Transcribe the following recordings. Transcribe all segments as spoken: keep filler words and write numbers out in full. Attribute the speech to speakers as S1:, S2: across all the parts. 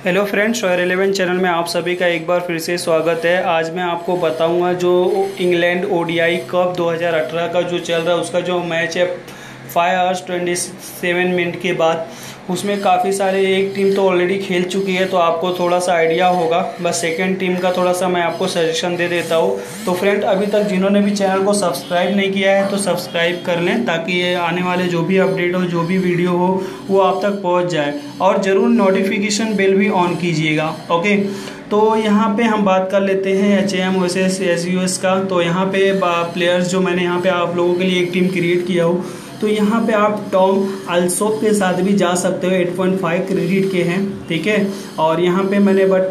S1: Hello friends, शोयर eleven channel में आप सभी का एक बार फिर से स्वागत है। आज मैं आपको बताऊंगा जो इंग्लैंड ओडीआई कप दो हज़ार अठारह का जो चल रहा है उसका जो मैच है five hours twenty seven minute के बाद, उसमें काफ़ी सारे एक टीम तो ऑलरेडी खेल चुकी है तो आपको थोड़ा सा आइडिया होगा। बस सेकंड टीम का थोड़ा सा मैं आपको सजेशन दे देता हूँ। तो फ्रेंड, अभी तक जिन्होंने भी चैनल को सब्सक्राइब नहीं किया है तो सब्सक्राइब कर लें ताकि ये आने वाले जो भी अपडेट हो, जो भी वीडियो हो, वो आप तक पहुँच जाए। और ज़रूर नोटिफिकेशन बेल भी ऑन कीजिएगा। ओके, तो यहाँ पे हम बात कर लेते हैं H M versus S U S का। तो यहाँ पे प्लेयर्स जो मैंने यहाँ पे आप लोगों के लिए एक टीम क्रिएट किया हो, तो यहाँ पे आप टॉम अल्सोप के साथ भी जा सकते हो। एट पॉइंट फाइव क्रेडिट के हैं, ठीक है। और यहाँ पे मैंने बट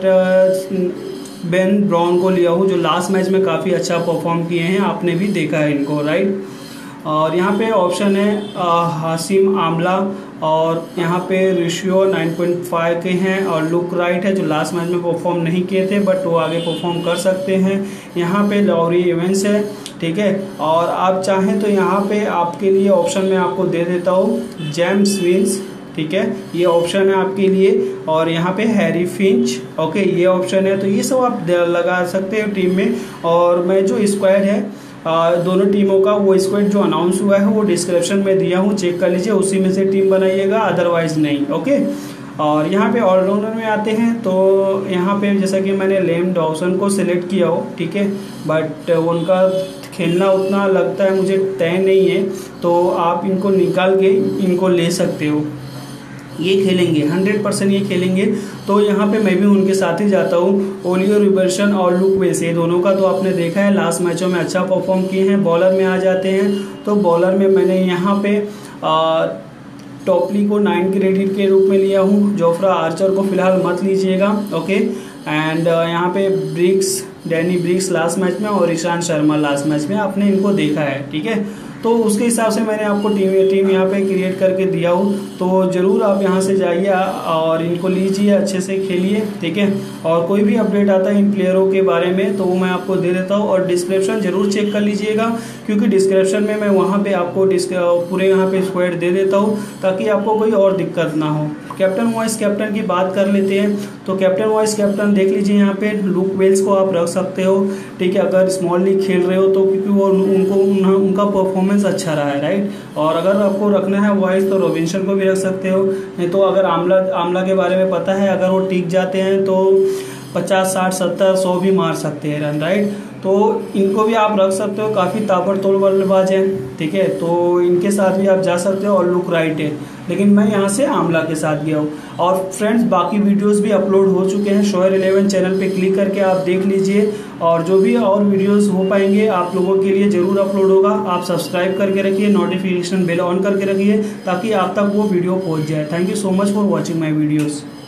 S1: बेन ब्राउन को लिया हूँ जो लास्ट मैच में काफ़ी अच्छा परफॉर्म किए हैं, आपने भी देखा है इनको, राइट। और यहाँ पे ऑप्शन है हासिम आमला, और यहाँ पे रेशियो नाइन पॉइंट फाइव के हैं, और लुक राइट है जो लास्ट मैच में परफॉर्म नहीं किए थे बट वो आगे परफॉर्म कर सकते हैं। यहाँ पे लॉरी इवेंट्स है, ठीक है। और आप चाहें तो यहाँ पे आपके लिए ऑप्शन में आपको दे देता हूँ जेम्स विंस, ठीक है, ये ऑप्शन है आपके लिए। और यहाँ पे हैरी फिंच, ओके, ये ऑप्शन है। तो ये सब आप लगा सकते हो टीम में। और मैं जो स्क्वाड है आ, दोनों टीमों का, वो स्क्वाड जो अनाउंस हुआ है वो डिस्क्रिप्शन में दिया हूँ, चेक कर लीजिए, उसी में से टीम बनाइएगा, अदरवाइज नहीं। ओके, और यहाँ पे ऑलराउंडर में आते हैं तो यहाँ पे जैसा कि मैंने लेम डॉसन को सिलेक्ट किया हो, ठीक है, बट उनका खेलना उतना लगता है मुझे तय नहीं है, तो आप इनको निकाल के इनको ले सकते हो। ये खेलेंगे हंड्रेड परसेंट, ये खेलेंगे। तो यहाँ पे मैं भी उनके साथ ही जाता हूँ। ओलियो रिवर्सन और लुक वेल्स, ये दोनों का तो आपने देखा है, लास्ट मैचों में अच्छा परफॉर्म किए हैं। बॉलर में आ जाते हैं तो बॉलर में मैंने यहाँ पे आ, टॉपली को नाइन क्रेडिट के रूप में लिया हूँ। जोफ्रा आर्चर को फिलहाल मत लीजिएगा, ओके। एंड यहाँ पे Briggs, Danny Briggs last match में, और ईशांत शर्मा लास्ट मैच में, आपने इनको देखा है, ठीक है। तो उसके हिसाब से मैंने आपको टीम टीम यहाँ पे क्रिएट करके दिया हूँ। तो ज़रूर आप यहाँ से जाइए और इनको लीजिए, अच्छे से खेलिए, ठीक है। और कोई भी अपडेट आता है इन प्लेयरों के बारे में तो वो मैं आपको दे देता हूँ। और डिस्क्रिप्शन ज़रूर चेक कर लीजिएगा, क्योंकि डिस्क्रिप्शन में मैं वहाँ पे आपको पूरे यहाँ पे स्क्वाड दे देता हूँ ताकि आपको कोई और दिक्कत ना हो। कैप्टन वाइस कैप्टन की बात कर लेते हैं। तो कैप्टन वाइस कैप्टन देख लीजिए, यहाँ पे लुक वेल्स को आप रख सकते हो, ठीक है, अगर स्मॉल लीग खेल रहे हो तो, क्योंकि वो उनको उन, उनका परफॉर्मेंस अच्छा रहा है, राइट। और अगर आपको रखना है वाइस तो रॉबिन्सन को भी रख सकते हो। नहीं तो अगर आमला आमला के बारे में पता है, अगर वो टिक जाते हैं तो पचास साठ सत्तर सौ भी मार सकते हैं रन, राइट। तो इनको भी आप रख सकते हो, काफ़ी ताबड़तोड़ बल्लेबाज हैं, ठीक है। तो इनके साथ भी आप जा सकते हो। और लुक राइट है, लेकिन मैं यहाँ से आमला के साथ गया हूँ। और फ्रेंड्स, बाकी वीडियोस भी अपलोड हो चुके हैं शोयर इलेवन चैनल पे, क्लिक करके आप देख लीजिए। और जो भी और वीडियोस हो पाएंगे आप लोगों के लिए ज़रूर अपलोड होगा। आप सब्सक्राइब करके रखिए, नोटिफिकेशन बेल ऑन करके रखिए ताकि आप तक वो वीडियो पहुँच जाए। Thank you so much for watching my videos.